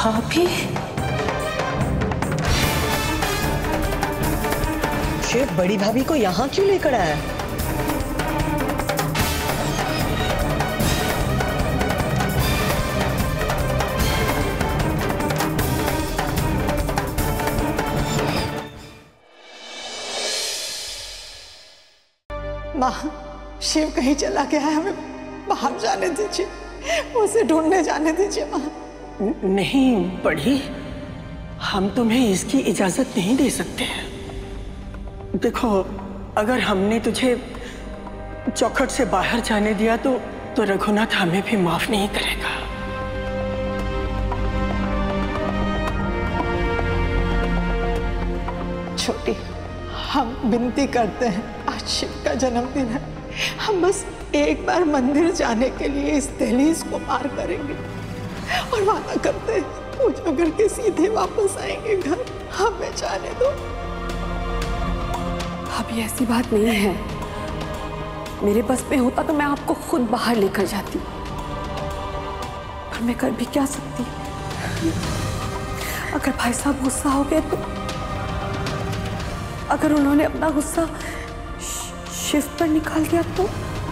भाभी, शिव बड़ी भाभी को यहाँ क्यों लेकर आया? माँ, शिव कहीं चला गया है, हमें बाहर जाने दीजिए, उसे ढूंढने जाने दीजिए माँ। नहीं बड़ी, हम तुम्हें इसकी इजाजत नहीं दे सकते हैं। देखो, अगर हमने तुझे चौखट से बाहर जाने दिया तो रघुनाथ हमें भी माफ नहीं करेगा। छोटी, हम विनती करते हैं, आज शिव का जन्मदिन है, हम बस एक बार मंदिर जाने के लिए इस दहलीज को पार करेंगे और वादा करते हैं पूजा करके सीधे वापस आएंगे घर। हमें जाने दो। अभी ऐसी बात नहीं है, मेरे बस में होता तो मैं आपको खुद बाहर लेकर जाती, पर मैं कर भी क्या सकती। अगर भाई साहब गुस्सा हो गए तो, अगर उन्होंने अपना गुस्सा शिव पर निकाल दिया तो?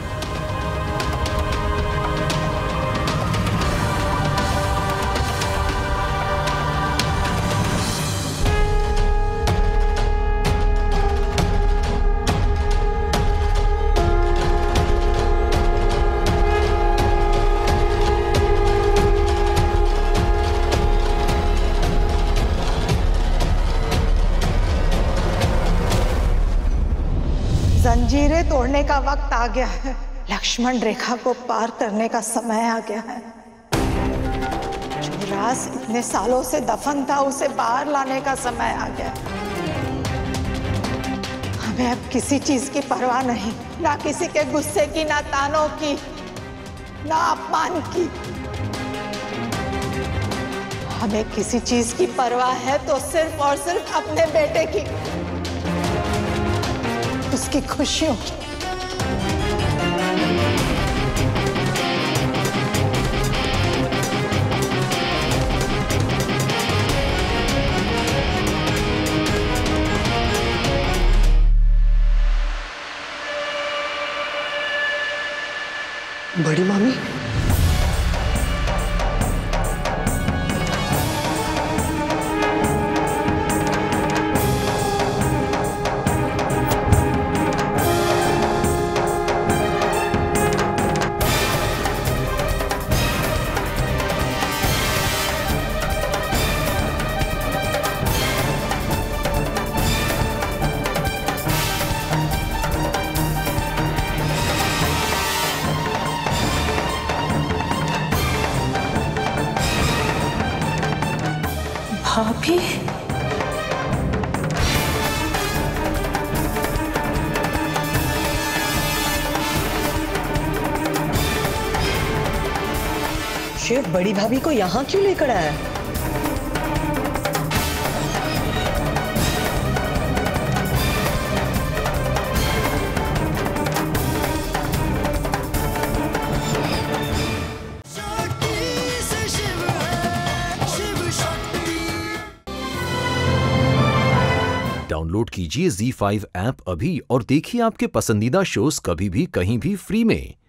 जंजीरें तोड़ने का वक्त आ गया है, लक्ष्मण रेखा को पार करने का समय आ गया है। जो राज इतने सालों से दफन था, उसे बाहर लाने का समय आ गया है। हमें अब किसी चीज की परवाह नहीं, ना किसी के गुस्से की, ना तानों की, ना अपमान की। हमें किसी चीज की परवाह है तो सिर्फ और सिर्फ अपने बेटे की, उसकी खुशियों की। बड़ी मामी, भाभी, शिव बड़ी भाभी को यहाँ क्यों लेकर आया? डाउनलोड कीजिए ZEE5 ऐप अभी और देखिए आपके पसंदीदा शोज कभी भी कहीं भी फ्री में।